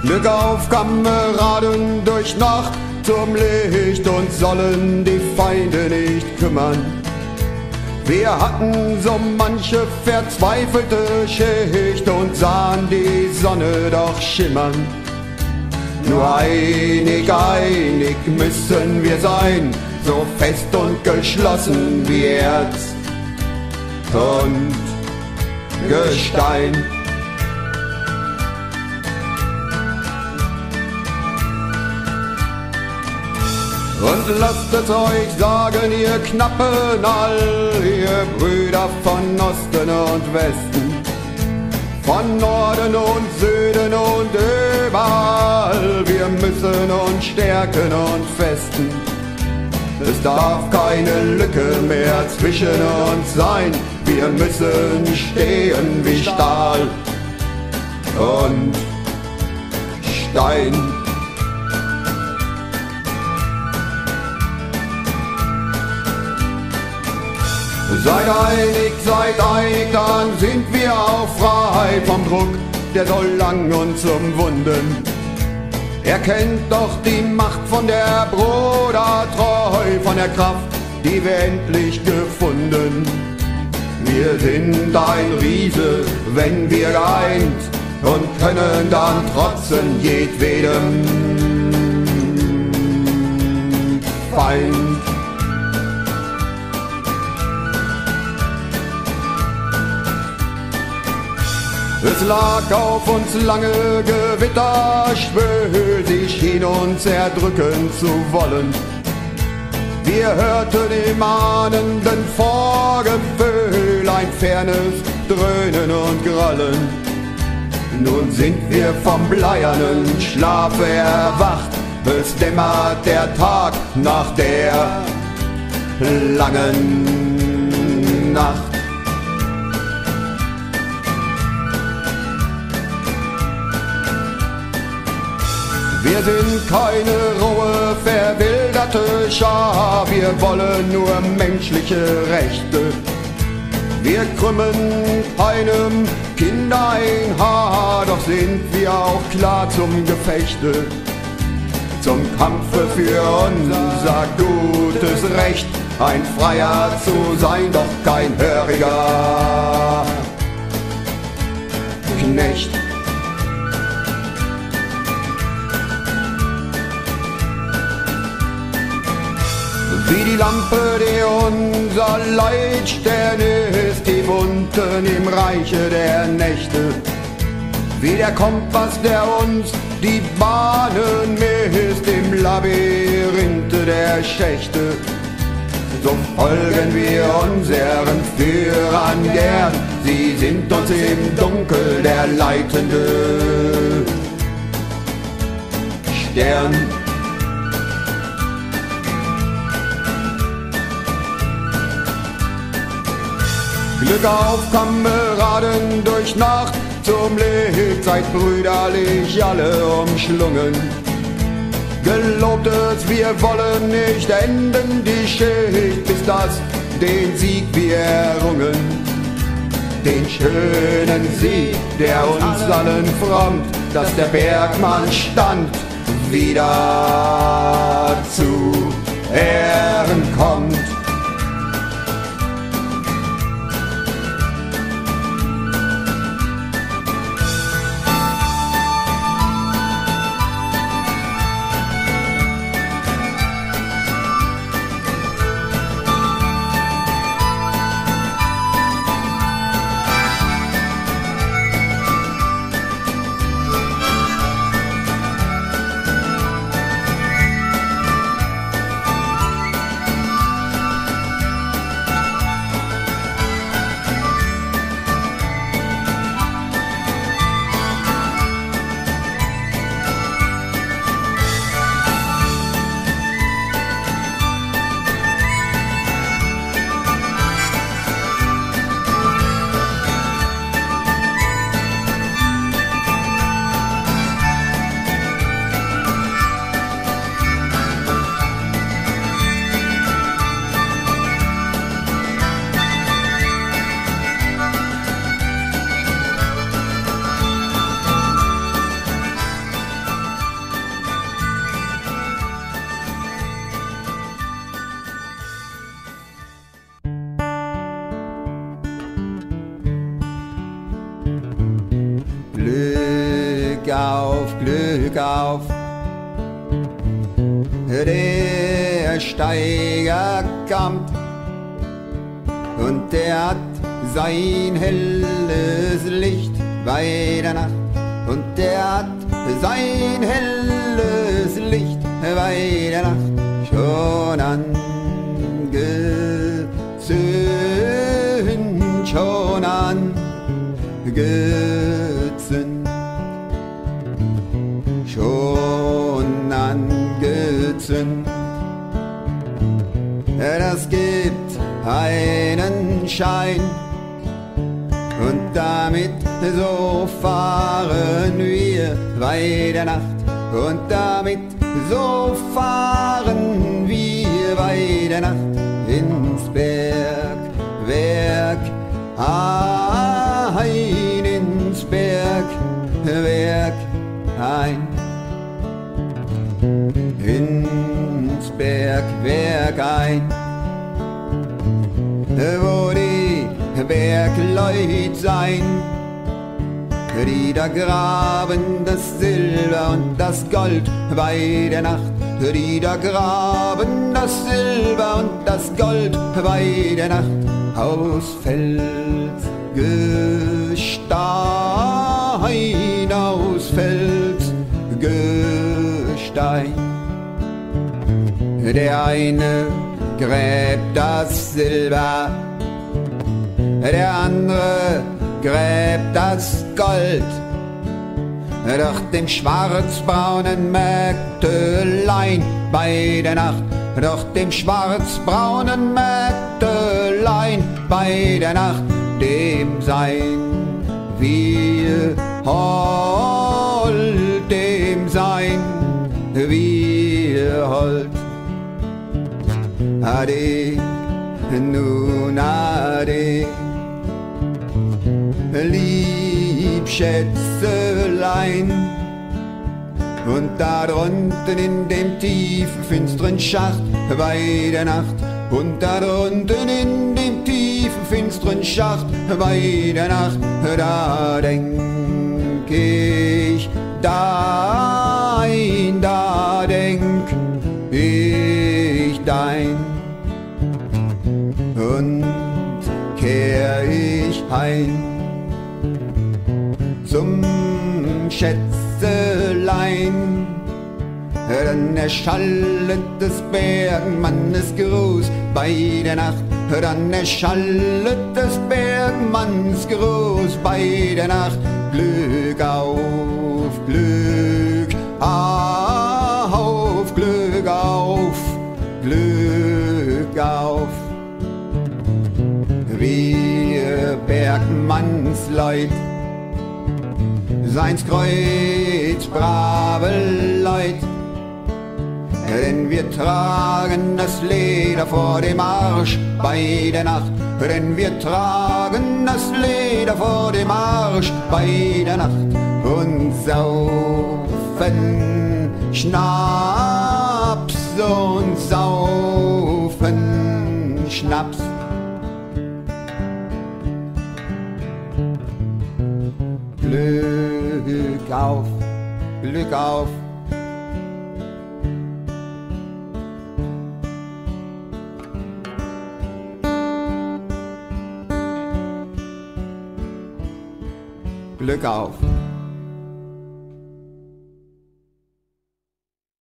Glück auf, Kameraden, durch Nacht zum Licht, uns sollen die Feinde nicht kümmern. Wir hatten so manche verzweifelte Schicht und sahen die Sonne doch schimmern. Nur einig müssen wir sein, so fest und geschlossen wie Erz und Gestein. Und lasst es euch sagen, ihr Knappen all, ihr Brüder von Osten und Westen, von Norden und Süden und überall, wir müssen uns stärken und festen. Es darf keine Lücke mehr zwischen uns sein, wir müssen stehen wie Stahl und Stein. Seid einig, dann sind wir auch frei vom Druck, der so lang uns umwunden. Erkennt doch die Macht von der Bruder treu, von der Kraft, die wir endlich gefunden. Wir sind ein Riese, wenn wir geeint, und können dann trotzen jedwedem Feind. Es lag auf uns lange Gewitter, schwül, sie schien uns erdrücken zu wollen. Wir hörten im ahnenden Vorgefühl ein fernes Dröhnen und Grollen. Nun sind wir vom bleiernen Schlaf erwacht, es dämmert der Tag nach der langen Nacht. Wir sind keine rohe, verwilderte Schar, wir wollen nur menschliche Rechte. Wir krümmen keinem Kind ein Haar, doch sind wir auch klar zum Gefechte. Zum Kampfe für unser gutes Recht, ein Freier zu sein, doch kein höriger Knecht. Wie die Lampe, die unser Leitstern ist, tief unten im Reiche der Nächte. Wie der Kompass, der uns die Bahnen misst im Labyrinthe der Schächte. So folgen wir unseren Führern gern, sie sind uns im Dunkel der leitende Stern. Glück auf, Kameraden, durch Nacht zum Licht, seid brüderlich alle umschlungen. Gelobt es, wir wollen nicht enden die Schicht, bis das den Sieg wir errungen. Den schönen Sieg, der uns allen frommt, dass der Bergmann stand, wieder zu Ehren kommt. Glück auf. Der Steiger kommt und der hat sein helles Licht bei der Nacht. Und der hat sein helles Licht bei der Nacht schon angezündet, schon angezündet, schon angezündet. Das gibt einen Schein und damit so fahren wir bei der Nacht. Und damit so fahren wir bei der Nacht ins Bergwerk ein, ins Bergwerk ein, ins Bergwerk ein, wo die Bergleut sein, die da graben das Silber und das Gold bei der Nacht, die da graben das Silber und das Gold bei der Nacht aus Felsgestein, aus Felsgestein. Der eine gräbt das Silber, der andere gräbt das Gold, doch dem schwarzbraunen Mägdelein bei der Nacht, doch dem schwarzbraunen Mägdelein bei der Nacht, dem sein wir hold, dem sein wir hold. Ade, nun ade, lieb Schätzelein, und da drunten in dem tiefen, finsteren Schacht bei der Nacht, und da drunten in dem tiefen, finsteren Schacht bei der Nacht, da denk ich dein, da denk ich dein, und kehr ich heim zum Schätzelein. Dann erschallet des Bergmannes Gruß bei der Nacht, dann erschallet des Bergmanns Gruß bei der Nacht. Glück auf, Glück auf, Glück auf, Glück auf. Wir Bergmannsleut, seins Kreuz brave Leut, denn wir tragen das Leder vor dem Arsch bei der Nacht, denn wir tragen das Leder vor dem Arsch bei der Nacht und saufen Schnaps und saufen Schnaps. Glück auf, Glück auf. Glück auf.